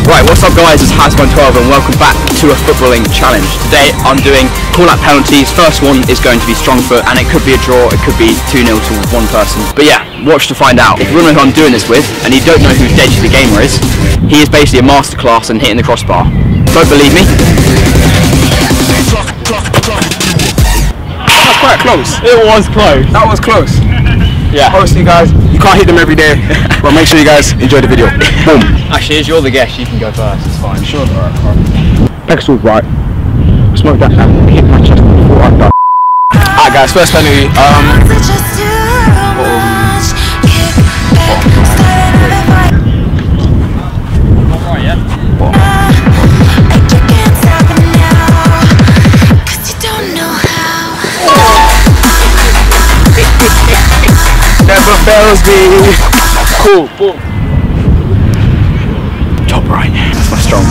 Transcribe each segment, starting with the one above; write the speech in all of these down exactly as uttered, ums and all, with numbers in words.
Right, what's up guys, it's Has one twelve and welcome back to a footballing challenge. Today I'm doing call out penalties. First one is going to be strong foot and it could be a draw, it could be two nil to one person. But yeah, watch to find out. If you want to know who I'm doing this with and you don't know who DejitheGamer is, he is basically a masterclass in hitting the crossbar. Don't believe me? That was quite close. It was close. That was close. Yeah. Obviously guys, you can't hit them every day, but make sure you guys enjoy the video. Boom. Actually, as you're the guest, you can go first, it's fine. Sure. Alright, alright. Exclude right. Smoke that and hit my chest before I'm done. Alright guys, first penalty. Um, Alright, yeah. Never fails me. Cool. Boom. Top right. That's my strong.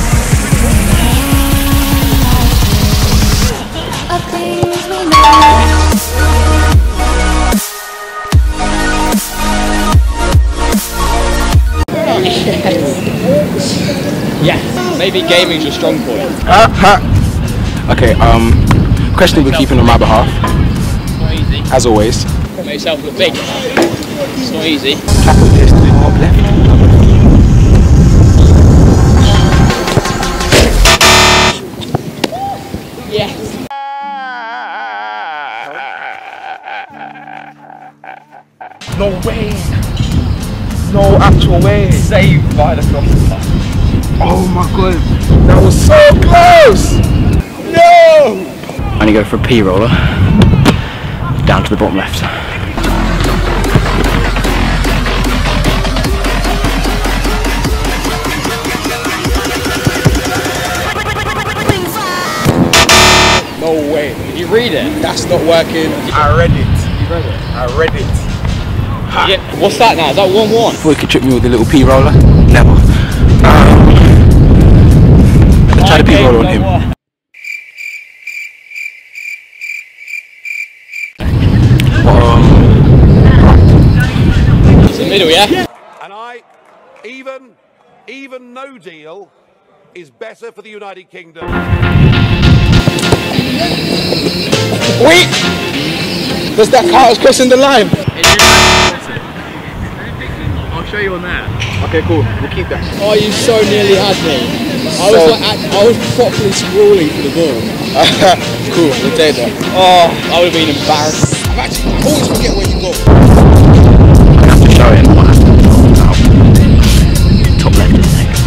Yes. Maybe gaming's your strong point. Uh, huh. Okay. Um, question we're keeping on my behalf. Not easy. As always. Make yourself look big. It's not easy. Tap with this top left. Yes. No way. No actual way. Saved by the crossbar. Oh my god. That was so close. No. I'm gonna go for a P roller. Down to the bottom left. No way. Did you read it? That's not working. I read it. You read it? I read it. Yeah. What's that now? Is that one one? Before you could trip me with a little P roller? Never. Um, let's try the P roller on him. It's the middle, yeah? And I, even, even no deal is better for the United Kingdom. Wait! Does that count as crossing the line? I'll show you on there. Okay, cool. We'll keep that. Oh, you so nearly had me. I was So- like, I was properly scrawling for the ball. Cool, we'll take that. Oh, I would have been embarrassed. I've actually I always forget where you go. I have to show him what happened. Top left, isn't it?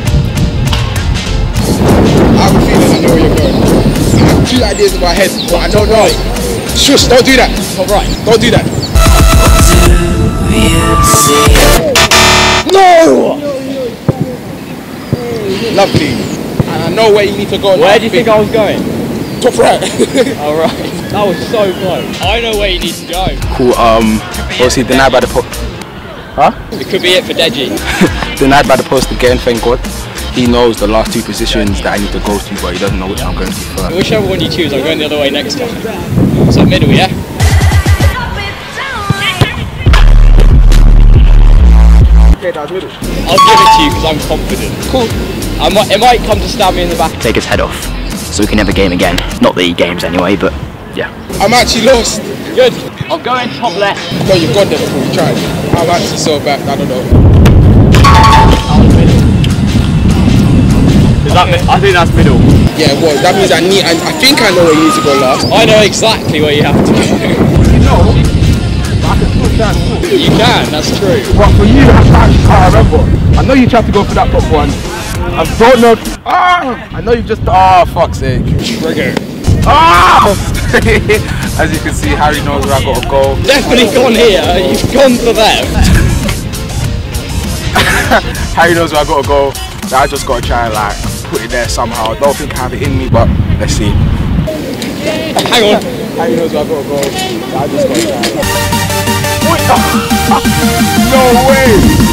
I have a feeling I know where you're going. I have two ideas in my head, but I don't know. Shush, don't do that. Top right. Don't do that. No! Lovely. And I know where you need to go. Where do you think I was going? Top right. Alright. That was so close. I know where you need to go. Cool, um, obviously denied by the post. Huh? It could be it for Deji. Denied by the post again, thank God. He knows the last two positions that I need to go to, but he doesn't know which I'm going to first. Whichever one you choose, I'm going the other way next time. So middle, yeah? Okay, that was middle. I'll give it to you because I'm confident. Cool. I might, it might come to stab me in the back. Take his head off, so we can never game again. Not that he games anyway, but yeah. I'm actually lost. Good. I'll go in top left. No, you've got there before we tried. I'm actually so bad. I don't know. Is that mi- I think that's middle. Yeah, well, that means I need. I, I think I know where you need to go last. I know exactly where you have to go. You know, I can push that too. You can, that's true. But for you, I actually can't remember. I know you tried to go for that top one. I don't know. Ah! I know you just. Ah, oh, fuck's sake. Trigger. Ah! As you can see, Harry knows where I gotta go. Definitely gone here. You've gone for them. Harry knows where I gotta go. So I just gotta try and like put it there somehow. I don't think I have it in me, but let's see. Hang on. Harry knows where I gotta go. So I just gotta try. No way!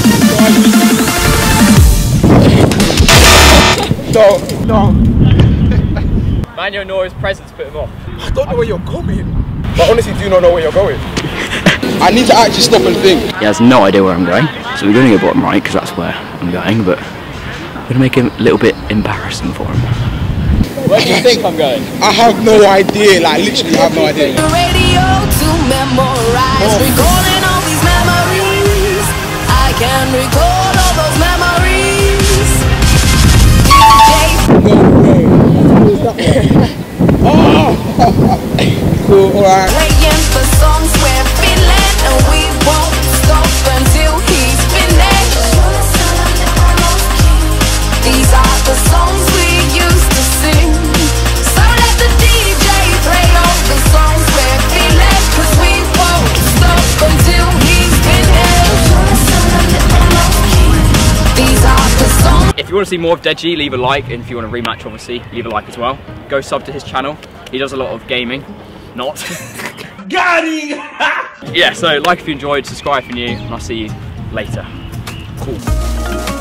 No, no. Manuel Neuer's presence put him off. I don't know where you're going. But honestly, do you not know where you're going? I need to actually stop and think. He has no idea where I'm going, so we're going to go bottom right because that's where I'm going, but We're gonna make it a little bit embarrassing for him. Where do you think I'm going? I have no idea, like literally I have no idea. The radio to memorize, Oh. recalling all these memories. I can recall all those memories. Cool, alright. Playing for songs we're feeling, and we won't stop until he's finished. These are the songs we used to sing. So let the D J play all the songs we're feeling, 'cause we won't stop until he's finished. These are the songs. If you want to see more of Deji, leave a like, and if you want to rematch, obviously, leave a like as well. Go sub to his channel. He does a lot of gaming. Not. Got him! Yeah, so like if you enjoyed, subscribe if you're new, and I'll see you later. Cool.